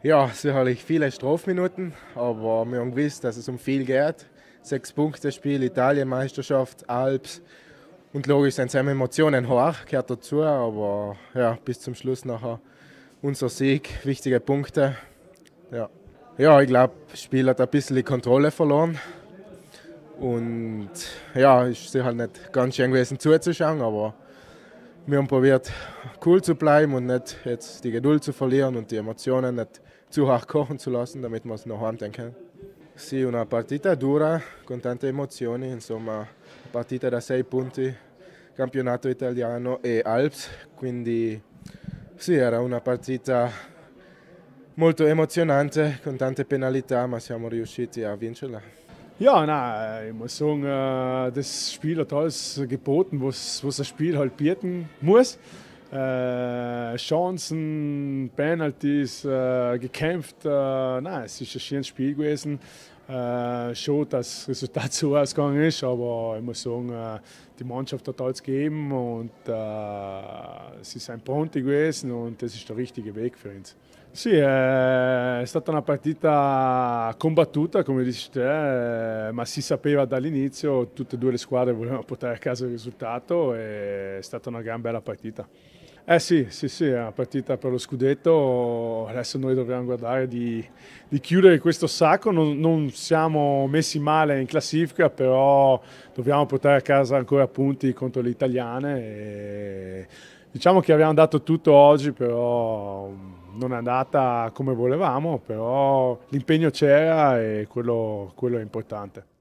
Ja, sicherlich viele Strafminuten, aber wir haben gewusst, dass es um viel geht. 6-Punkte-Spiel, Italienmeisterschaft, Alps und logisch sind seine Emotionen hoch, gehört dazu, aber ja, bis zum Schluss nachher unser Sieg, wichtige Punkte. Ja, ja, ich glaube, das Spiel hat ein bisschen die Kontrolle verloren und ja, ist sicher nicht ganz schön gewesen zuzuschauen, aber wir haben probiert, cool zu bleiben und nicht jetzt die Geduld zu verlieren und die Emotionen nicht zu hoch kochen zu lassen, damit wir es noch heimdenken. Sì, una partita dura con tante emozioni, insomma, una partita da 6 punti, campionato italiano e Alps, quindi sì, era una partita molto emozionante con tante penalità, ma siamo riusciti a vincerla. Ja, na, ich muss sagen, das Spiel hat alles geboten, was das Spiel halt bieten muss. Chancen, Penalties, gekämpft. Nein, es ist ein schönes Spiel gewesen. Schon, dass das Resultat so ausgegangen ist, aber ich muss sagen, die Mannschaft hat alles gegeben und sie sind pronti gewesen und das ist der richtige Weg für uns. Sì, è stata una partita combattuta, come dici te, ma si sapeva dall'inizio, tutte e due le squadre volevano portare a casa il risultato e è stata una gran bella partita. Sì, sì, sì, è una partita per lo scudetto, adesso noi dobbiamo guardare di chiudere questo sacco, non siamo messi male in classifica, però dobbiamo portare a casa ancora punti contro le italiane. Diciamo che abbiamo dato tutto oggi, però non è andata come volevamo, però l'impegno c'era e quello è importante.